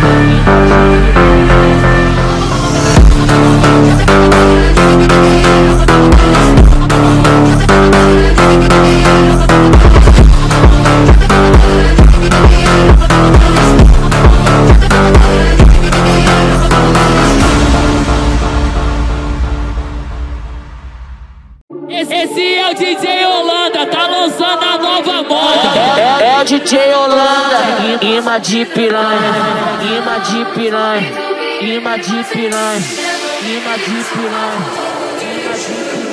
A: Esse é o D J Holanda, tá lançando a nova moda.
B: é, é o D J Holanda, imã de piranha, imã de piranha, imã de piranha, imã de piranha, imã de piranha.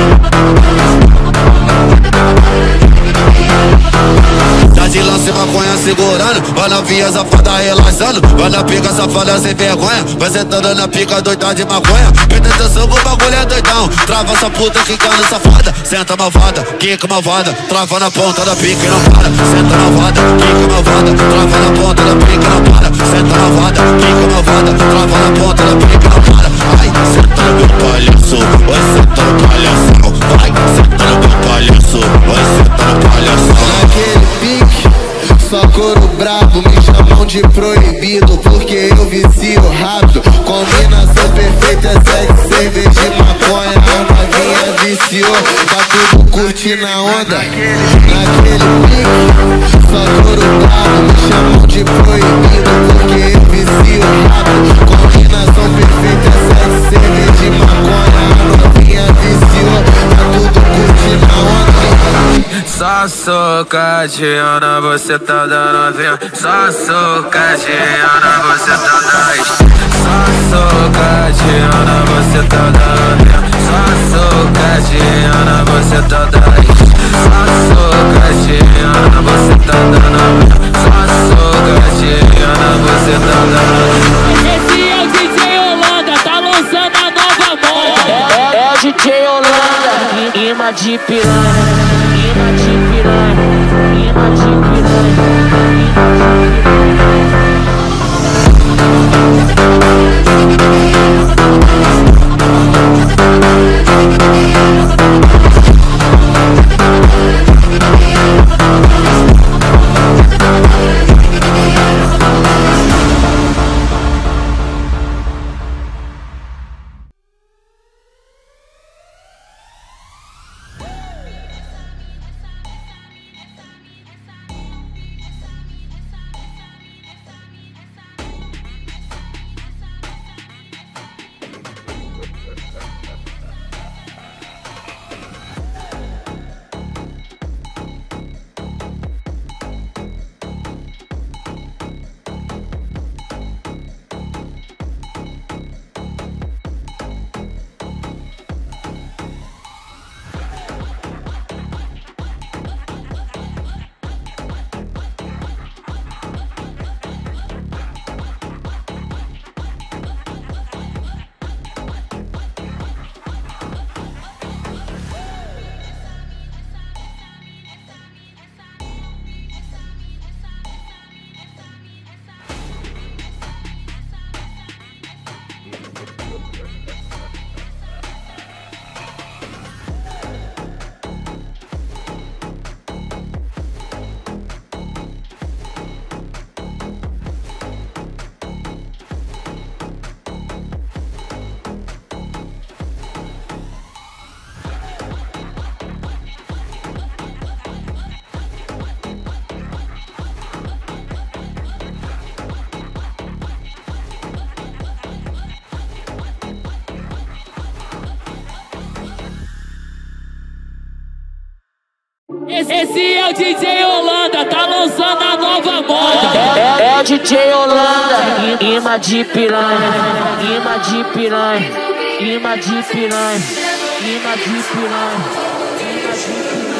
C: De lance maconha segurando, vai novinha safada relaxando, vai na pica safada sem vergonha, vai sentando na pica doida de maconha. Presta atenção que o bagulho é doidão, trava essa puta quicando safada, senta malvada, quica malvada, trava na ponta da pica e não para, senta malvada, quica malvada, trava na ponta da pica e não para, senta malvada, quica malvada, trava na ponta da pica e não para. Ai, senta no meu palhaço, vai senta no palhação, vai senta no meu palhaço, vai senta no palhação.
D: Naquele pique, só couro brabo, me chamam de proibido porque eu vicio rápido. Combinação perfeita é sexo, cerveja e maconha. A novinha viciou, tá tudo curtindo a onda. Naquele pique, só couro brabo, me chamam de proibido porque eu vicio rápido. Combinação perfeita é sexo, cerveja e maconha. A novinha viciou, tá tudo curtindo a onda.
E: Só socadinha, você tá dando vinha. Só socadinha, você tá dando. Só socadinha, você tá dando vinha. Só socadinha, você tá dando. Só socadinha, você tá dando vinha. Só socadinha, você tá dando.
A: Esse é o D J Holanda, tá lançando a nova moda.
B: É, é o D J Holanda, imã de piranha, imã de piranha, imã de piranha,
A: Esse é o D J Holanda, tá lançando a nova moda.
B: é, é o D J Holanda, imã de piranha, imã de piranha, imã de piranha, imã de piranha, imã de piranha.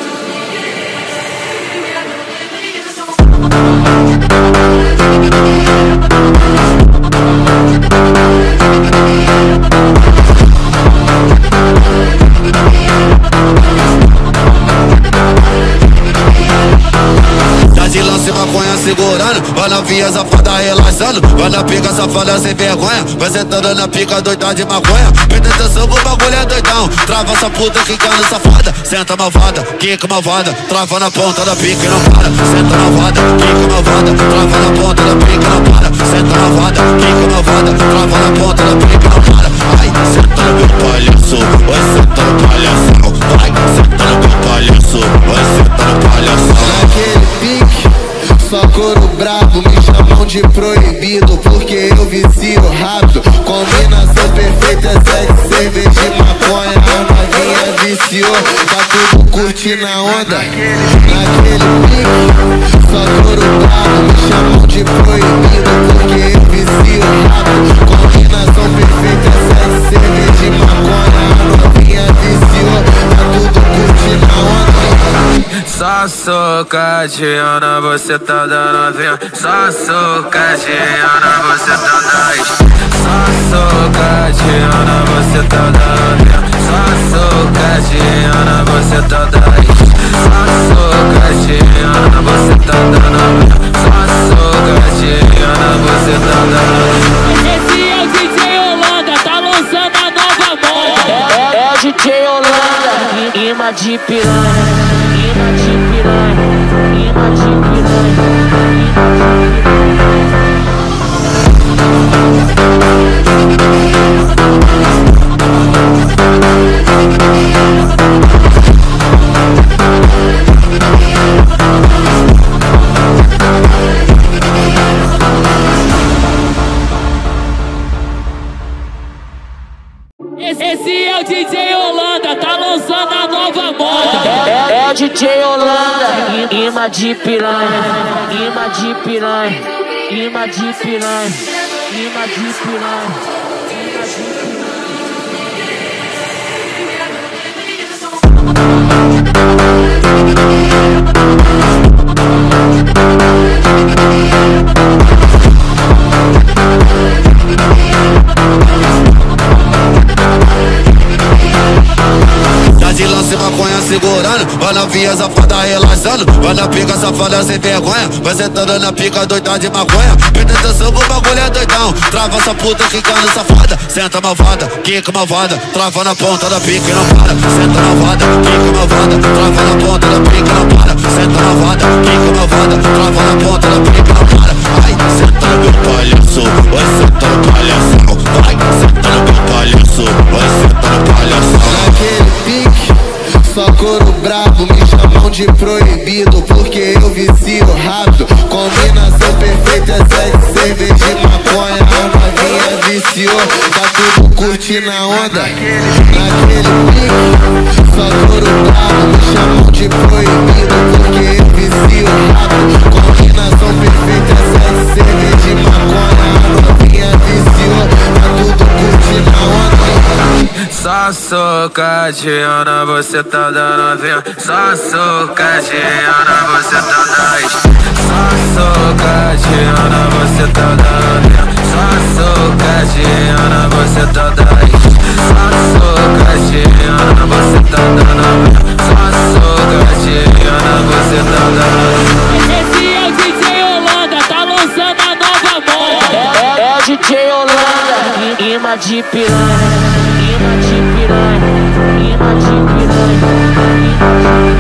C: De lance maconha segurando, vai novinha safada relaxando, vai na pica safada sem vergonha, vai sentando na pica doida de maconha. Presta atenção que o bagulho é doidão, trava essa puta quicando safada, senta malvada, quica malvada, trava na ponta da pica e não para, senta malvada, quica malvada, trava na ponta da pica e não para, senta malvada, quica malvada, trava na ponta da pica e não para. Ai, senta no meu palhaço, vai senta no palhação, vai senta no meu palhaço, vai senta no palhação.
D: Naquele pique, só couro brabo, me chamam de proibido porque eu vicio rápido. Combinação perfeita é sexo, cerveja e maconha. A novinha viciou, tá tudo curtindo a onda. Naquele pique, só couro brabo, me chamam de proibido porque eu vicio rápido. Combinação perfeita é sexo, cerveja e maconha. A novinha viciou, tá tudo curtindo a onda.
E: Só socadinha, você tá dando vinha. Só socadinha, você tá dando. Só socadinha, você tá dando vinha. Só socadinha, você tá dando. Só socadinha, você tá dando vinha. Só socadinha, você tá dando.
A: Esse é o D J Holanda, tá lançando a nova moda.
B: É, é o D J Holanda, imã de piranha, imã de piranha, imã de piranha,
A: Esse é o D J Holanda, tá lançando a nova moda.
B: é, é o D J Holanda, imã de piranha, imã de piranha, imã de piranha, imã de piranha, imã de piranha.
C: De lance maconha segurando, vai na via safada relaxando, vai na pica safada sem vergonha, vai sentando na pica doida de maconha. Presta atenção que o bagulho é doidão, trava essa puta quicando safada, senta malvada, quica malvada, trava na ponta da pica e não para, senta malvada, quica malvada, trava na ponta da pica e não para, senta malvada, quica malvada, trava na ponta da pica e não para. Ai, senta no meu palhaço, vai senta no palhação, vai senta no meu palhaço, vai senta no palhação.
D: Naquele pique, só couro brabo, me chamam de proibido porque eu vicio rápido. Combinação perfeita, é sexo, cerveja e maconha. A novinha viciou, tá tudo curtindo a onda. Naquele pique, só couro brabo, me chamam de proibido porque eu vicio rápido. Combinação perfeita, é sexo, cerveja e maconha. A novinha viciou, tá tudo curtindo a onda.
E: Só socadinha, você tá dando vinha. Só socadinha, você tá dando. Só socadinha, você tá dando vinha. Só socadinha, você tá dando. Só socadinha, você tá dando vinha. Só socadinha, você tá dando.
A: Esse é o D J Holanda, tá lançando a nova moda.
B: É, é o D J Holanda, imã de piranha, imã de piranha, imã de piranha, imã de piranha.